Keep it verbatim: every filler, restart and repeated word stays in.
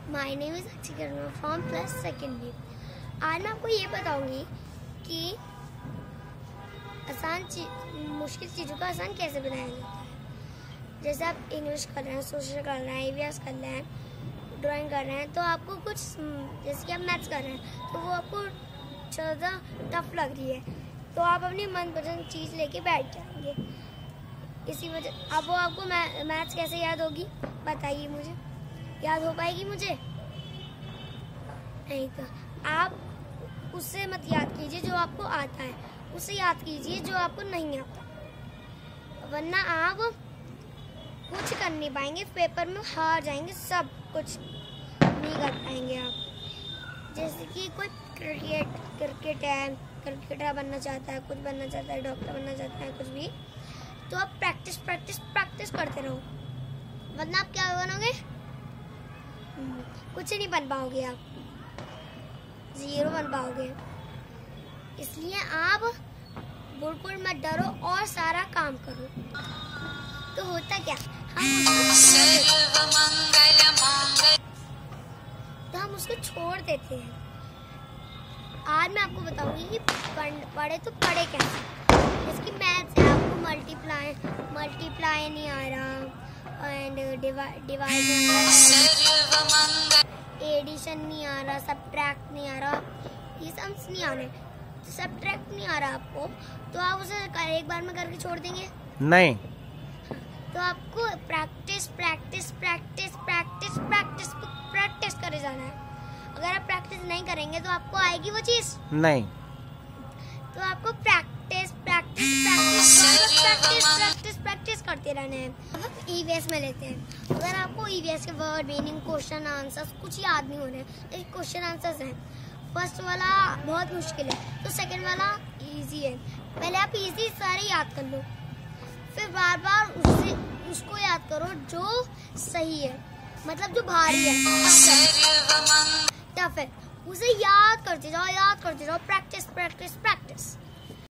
My name is Akshay from plus second year. आज मैं आपको ये बताऊंगी कि आसान चीज मुश्किल चीज़ों को आसान कैसे बनाया जाता है। जैसे आप इंग्लिश कर रहे हैं, सोशल कर रहे हैं, ईवीएस कर रहे हैं, ड्राइंग कर रहे हैं, तो आपको कुछ जैसे कि आप मैथ्स कर रहे हैं तो वो आपको ज़्यादा टफ लग रही है, तो आप अपनी मनपसंद चीज़ लेके बैठ जाएंगे। इसी वजह अब वो आपको मै, मैथ्स कैसे याद होगी बताइए मुझे, याद हो पाएगी मुझे? नहीं। तो आप उससे मत याद कीजिए जो आपको आता है, उसे याद कीजिए जो आपको नहीं आता, वरना आप कुछ कर नहीं पाएंगे, पेपर में हार जाएंगे, सब कुछ नहीं कर पाएंगे आप। जैसे कि कोई क्रिकेट क्रिकेट है, क्रिकेटर बनना चाहता है, कुछ बनना चाहता है, डॉक्टर बनना चाहता है, कुछ भी, तो आप प्रैक्टिस प्रैक्टिस प्रैक्टिस करते रहो, वरना आप क्या बनोगे? कुछ नहीं बन पाओगे, आप जीरो बन पाओगे। इसलिए आप बिल्कुल मत डरो और सारा काम करो। तो होता क्या, हम उसको तो हम उसको छोड़ देते हैं। आज मैं आपको बताऊंगी कि पढ़े तो पढ़े कैसे। इसकी मैथ्स है, आपको मल्टीप्लाई मल्टीप्लाई नहीं आ रहा, एंड डिवाइड एडिशन नहीं आ रहा, सब्ट्रैक्ट नहीं आ रहा, ये सम्स नहीं आ रहे, सब्ट्रैक्ट नहीं आ रहा आपको, तो आप उसे एक बार में करके छोड़ देंगे? नहीं। तो आपको practice practice practice practice practice practice करे जाना है। अगर आप प्रैक्टिस नहीं करेंगे तो आपको आएगी वो चीज? नहीं। तो आपको practice practice practice practice practice practice करते रहना है। अब ईवीएस में लेते हैं। अगर आपको ईवीएस के वर्ड मीनिंग, क्वेश्चन आंसर्स कुछ याद नहीं हो रहे, एक क्वेश्चन आंसर्स हैं, फर्स्ट वाला बहुत मुश्किल है तो सेकंड वाला इजी है। पहले आप इजी सारे याद कर लो, फिर बार बार उससे उसको याद करो जो सही है, मतलब जो भारी है, टफ है, उसे याद करते जाओ, याद करते जाओ, प्रैक्टिस प्रैक्टिस प्रैक्टिस।